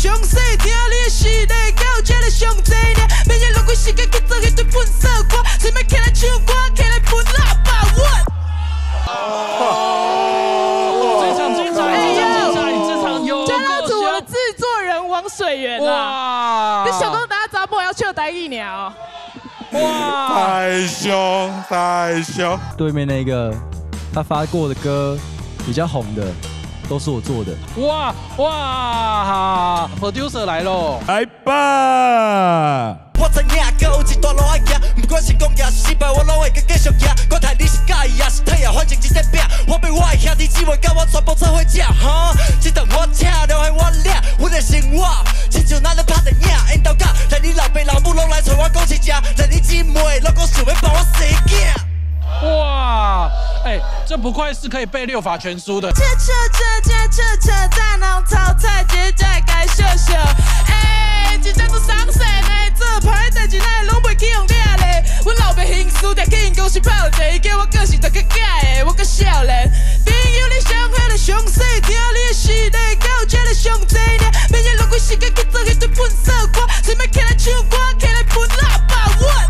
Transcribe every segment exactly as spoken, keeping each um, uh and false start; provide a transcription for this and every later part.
上细，听你的实力到这个上济呢。每日浪费时间去做迄堆粪扫歌，随便起来唱歌，起来分喇叭稳。 这场精彩，这场精彩，这场有加够入我的香！ 制作人王水源啊！ 哇！ 你想讲大家查甫要笑台语鸟？ 哇！ 太凶太凶！ 对面那个他发过的歌比较红的，都是我做的。 哇哇 ！producer 来喽！ 来吧！ 我知影，搁有一段路爱行，不管是讲也是失败，我拢会搁继续行。管他你是介意也是退啊，反正一块饼，我被我的兄弟姊妹甲我全部做伙食。哈，这顿我请，就系我领，阮的生活，亲像咱咧拍电影，因到甲，连你老爸老母拢来找我讲是正，连你姊妹拢讲想要帮我生囝。 哇！哎，这不愧是可以背六法全书的。 切切切切切切，在弄炒菜，节在该秀秀。哎，一张都伤神的，做歹代志哪会拢袂去用掠咧？阮老爸刑事着去因公司泡茶，伊叫我个性着较假的，我较少年。朋友你上海就上细，听你的实力到这个上济呢。每日浪费时间去做迄堆粪扫歌，随便起来唱歌，起来分喇叭稳。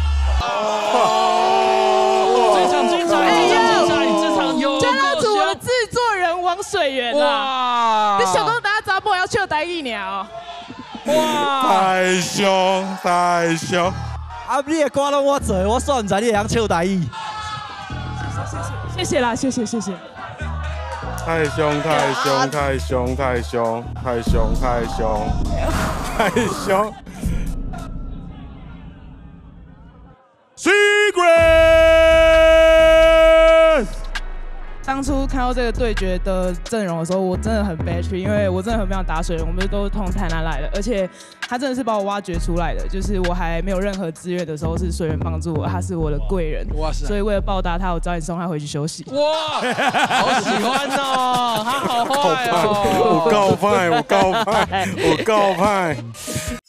这场精彩，这场精彩，这场有加够入我的香！ 制作人王水源啊！ 哇！ 你想讲大家查甫要笑台语鸟？ 哇！ 太凶太凶！ 啊，你的歌拢我做，我算唔知你会晓唱台语。 谢谢啦，谢谢谢谢。 太凶太凶太凶太凶太凶太凶太凶 ！Secret。 当初看到这个对决的阵容的时候，我真的很悲屈，因为我真的很不想打水人，我们都是从台南来的，而且他真的是把我挖掘出来的，就是我还没有任何资源的时候，是水人帮助我，他是我的贵人。 哇塞！ 所以为了报答他，我早点送他回去休息。 哇，好喜欢哦，他好坏哦， 我告派，我告派，我告派。